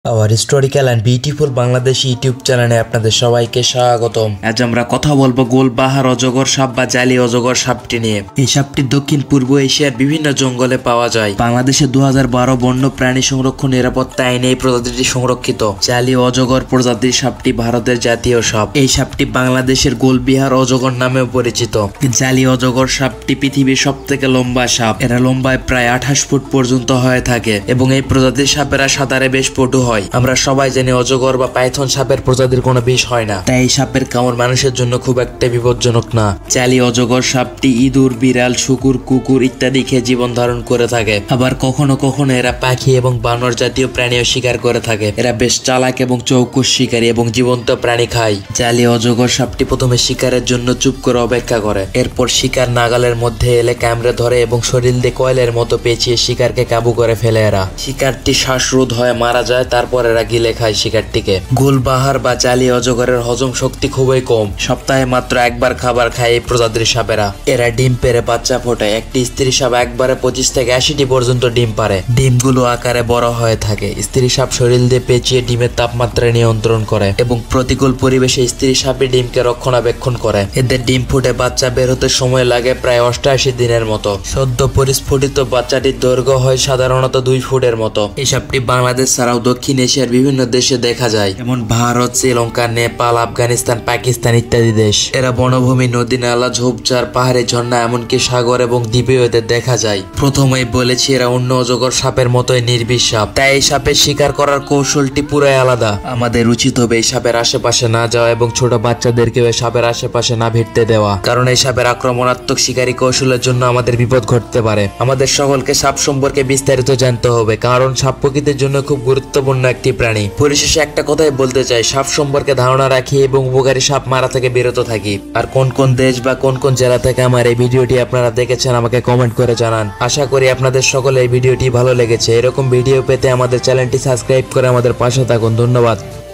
Hour historical and beautiful Bangladesh YouTube চ্যানেলে আপনাদের সবাইকে স্বাগতম। আজ আমরা কথা বলবো গোলবাহার অজগর সাপ বা জালি অজগর সাপটি নিয়ে। এই সাপটি দক্ষিণ পূর্ব এশিয়ার বিভিন্ন জঙ্গলে পাওয়া যায়। বাংলাদেশে 2012 বন্য প্রাণী সংরক্ষণ নিরাপত্তা আইনে এই প্রজাতিটি সংরক্ষিত। জালি অজগর প্রজাতির সাপটি ভারতের জাতীয় সাপ। এই সাপটি বাংলাদেশের গোলবিহার অজগর নামেও পরিচিত। জালি অজগর সাপটি পৃথিবীর সব থেকে লম্বা সাপ। এরা লম্বায় প্রায় 28 ফুট পর্যন্ত হয়ে থাকে এবং এই প্রজাতির সাপেরা সাঁতারে বেশ পটু হয়। আমরা সবাই জানি অজগর বা পাইথন সাপের প্রজাতির কোনো বিষ হয় না, তাই এই সাপের কামড় মানুষের জন্য খুব একটা বিপজ্জনক না। জালি অজগর সাপটি ইঁদুর, বিড়াল, শুকুর, কুকুর ইত্যাদি খেয়ে জীবন ধারণ করে থাকে। আবার কখনো কখনো এরা পাখি এবং বানর জাতীয় প্রাণীও শিকার করে থাকে। এরা বেশ চালাক এবং চৌকুশ শিকারী এবং জীবন্ত প্রাণী খায়। জালি অজগর সাপটি প্রথমে শিকারের জন্য চুপ করে অপেক্ষা করে। এরপর শিকার নাগালের মধ্যে এলে কামড়ে ধরে এবং শরীর দিয়ে কয়েলের মতো পেঁচিয়ে শিকারকে কাবু করে ফেলে। এরা শিকারটি শ্বাসরোধ হয়ে মারা যায়, তারপর এরা গিলে খায় শিকারটিকে। গোলবাহার বা জালি অজগরের হজম শক্তি খুবই কম। সপ্তাহে মাত্র একবার খাবার খায় এই প্রজাতির সাপেরা। এরা ডিম পেড়ে বাচ্চা ফোটায়। একটি স্ত্রী সাপ একবারে 25 থেকে 80টি পর্যন্ত ডিম পারে। ডিমগুলো আকারে বড় হয়ে থাকে। স্ত্রী সাপ শরীর দিয়ে পেঁচিয়ে ডিমের তাপমাত্রা নিয়ন্ত্রণ করে এবং প্রতিকূল পরিবেশে স্ত্রী সাপে ডিমকে রক্ষণাবেক্ষণ করে। এদের ডিম ফুটে বাচ্চা বের হতে সময় লাগে প্রায় 88 দিনের মতো। সদ্য পরিস্ফুটিত বাচ্চাটির দৈর্ঘ্য হয় সাধারণত 2 ফুটের মতো। এই সাপটি বাংলাদেশ ছাড়াও দক্ষিণ এশিয়ার বিভিন্ন দেশে দেখা যায়, যেমন ভারত, শ্রীলঙ্কা, নেপাল, আফগানিস্তান, পাকিস্তান ইত্যাদি দেশ। এরা বনভূমি, নদী, নালা, ঝোপঝাড়, পাহাড়ি ঝর্ণা, এমনকি সাগর এবং দ্বীপেও এদের দেখা যায়। প্রথমেই বলেছি এরা অন্য অজগর সাপের মতোই নির্বিষ সাপ, তাই এই সাপের শিকার করার কৌশলটি পুরাই আলাদা। আমাদের উচিত হবে এই সাপের আশেপাশে না যাওয়া এবং ছোট বাচ্চাদেরকেও এই সাপের আশেপাশে না ভিড়তে দেওয়া, কারণ এই সাপের আক্রমণাত্মক শিকারী কৌশলের জন্য আমাদের বিপদ ঘটতে পারে। আমাদের সকলকে সাপ সম্পর্কে বিস্তারিত জানতে হবে, কারণ সাপ প্রকৃতির জন্য খুব গুরুত্বপূর্ণ একটি প্রাণী। পরিশেষে একটা কথাই বলতে চাই, সাপ সম্পর্কে ধারণা রাখি এবং উপকারী সাপ মারা থেকে বিরত থাকি। আর কোন কোন দেশ বা কোন কোন জেলা থেকে আমার এই ভিডিওটি আপনারা দেখেছেন আমাকে কমেন্ট করে জানান। আশা করি আপনাদের সকলে এই ভিডিওটি ভালো লেগেছে। এরকম ভিডিও পেতে আমাদের চ্যানেলটি সাবস্ক্রাইব করে আমাদের পাশে থাকুন। ধন্যবাদ।